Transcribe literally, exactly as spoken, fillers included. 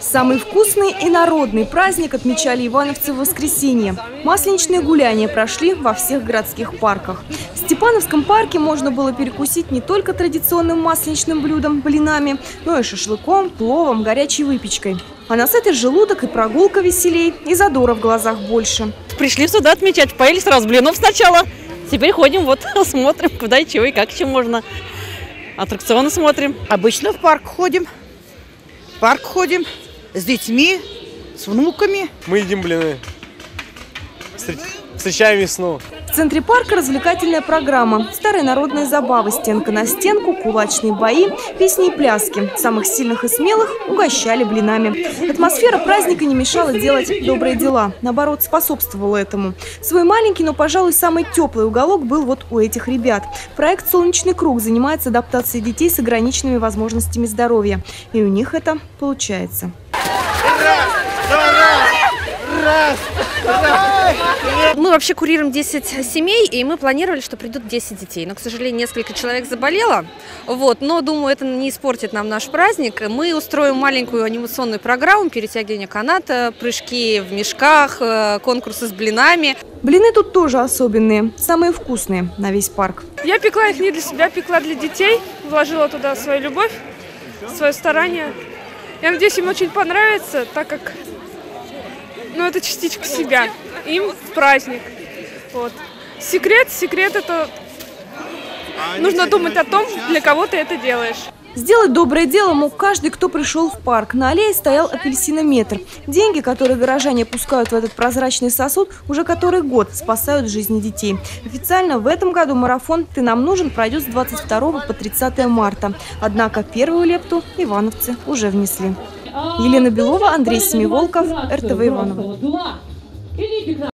Самый вкусный и народный праздник отмечали ивановцы в воскресенье. Масленичные гуляния прошли во всех городских парках. В Степановском парке можно было перекусить не только традиционным масленичным блюдом – блинами, но и шашлыком, пловом, горячей выпечкой. А на сытый желудок и прогулка веселей, и задора в глазах больше. Пришли сюда отмечать, поели сразу блинов сначала. Теперь ходим, вот смотрим, куда и чего, и как еще можно. Аттракционы смотрим. Обычно в парк ходим. В парк ходим с детьми, с внуками. Мы едим блины. Встречаем весну. В центре парка развлекательная программа. Старые народные забавы, стенка на стенку, кулачные бои, песни и пляски. Самых сильных и смелых угощали блинами. Атмосфера праздника не мешала делать добрые дела. Наоборот, способствовала этому. Свой маленький, но, пожалуй, самый теплый уголок был вот у этих ребят. Проект «Солнечный круг» занимается адаптацией детей с ограниченными возможностями здоровья. И у них это получается. Раз, раз, раз. Мы вообще курируем десять семей, и мы планировали, что придут десять детей. Но, к сожалению, несколько человек заболело. Вот, но, думаю, это не испортит нам наш праздник. Мы устроим маленькую анимационную программу: перетягивание каната, прыжки в мешках, конкурсы с блинами. Блины тут тоже особенные, самые вкусные на весь парк. Я пекла их не для себя, пекла для детей. Вложила туда свою любовь, свое старание. Я надеюсь, им очень понравится, так как ну, это частичка себя. Им праздник. Вот. Секрет, секрет это нужно думать о том, для кого ты это делаешь. Сделать доброе дело мог каждый, кто пришел в парк. На аллее стоял апельсинометр. Деньги, которые горожане пускают в этот прозрачный сосуд, уже который год спасают жизни детей. Официально в этом году марафон «Ты нам нужен» пройдет с двадцать второго по тридцатое марта. Однако первую лепту ивановцы уже внесли. Елена Белова, Андрей Семиволков, эр тэ вэ Иваново.